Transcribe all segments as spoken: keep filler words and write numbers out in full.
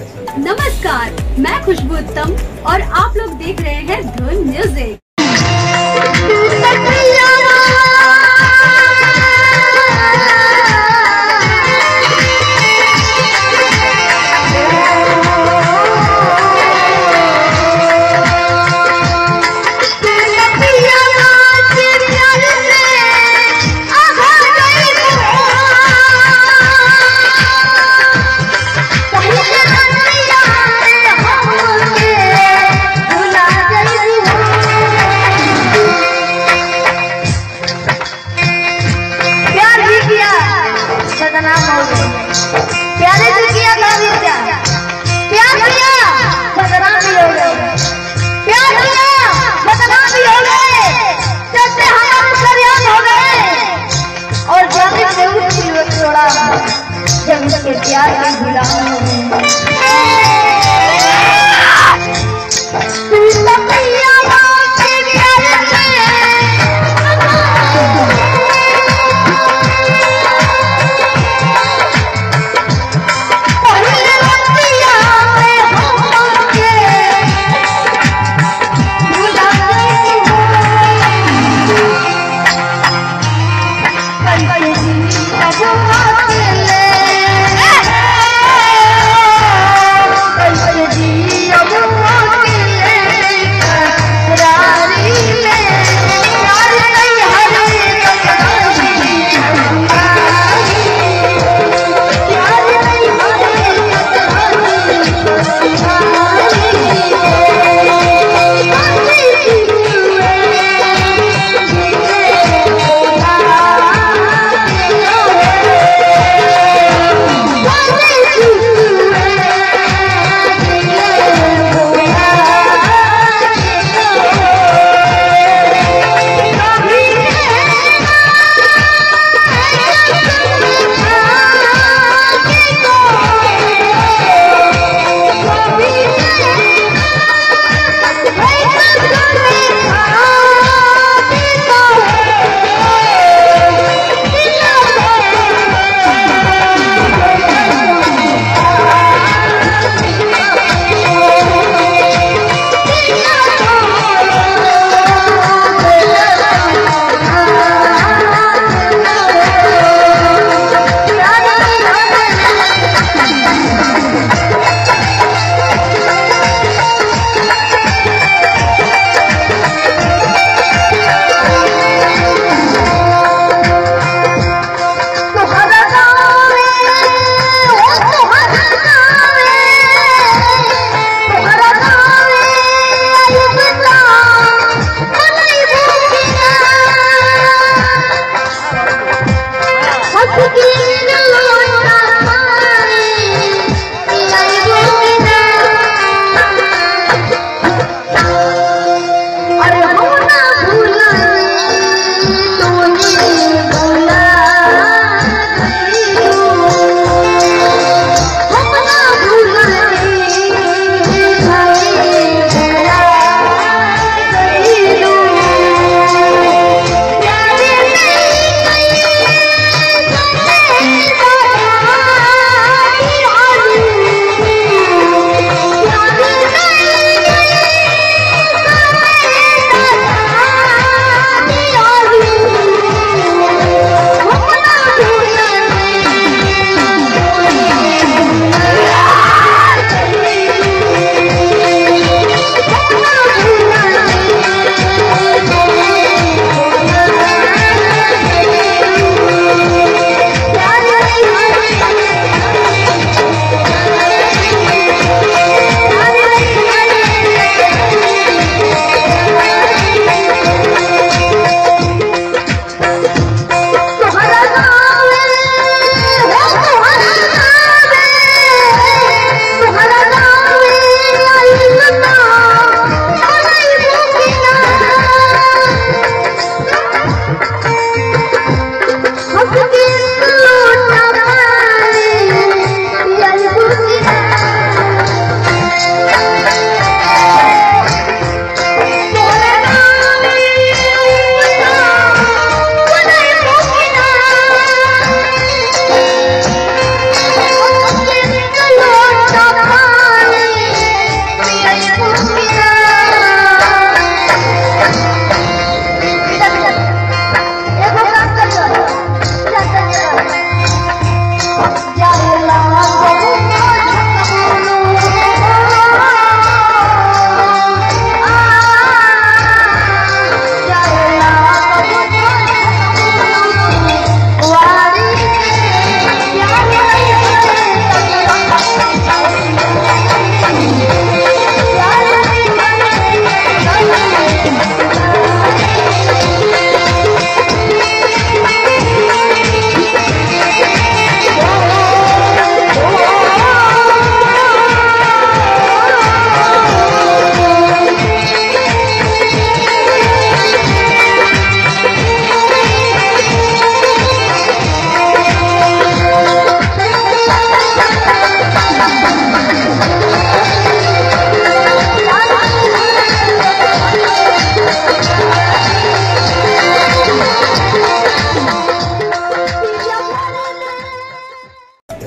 नमस्कार, मैं खुशबू उत्तम और आप लोग देख रहे हैं धुन म्यूजिक। प्यारे से किया था विद्या, प्यार किया बदनाम भी हो गए, प्यार किया बदनाम भी हो गए, जैसे हम सरियाम हो गए और जाने से उठी हुए छोड़ा जब उसके प्यार के गुलाम हो गए।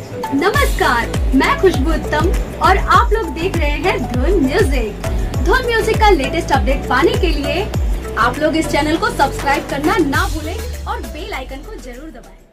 नमस्कार, मैं खुशबू उत्तम और आप लोग देख रहे हैं धुन म्यूजिक। धुन म्यूजिक का लेटेस्ट अपडेट पाने के लिए आप लोग इस चैनल को सब्सक्राइब करना ना भूलें और बेल आइकन को जरूर दबाएं।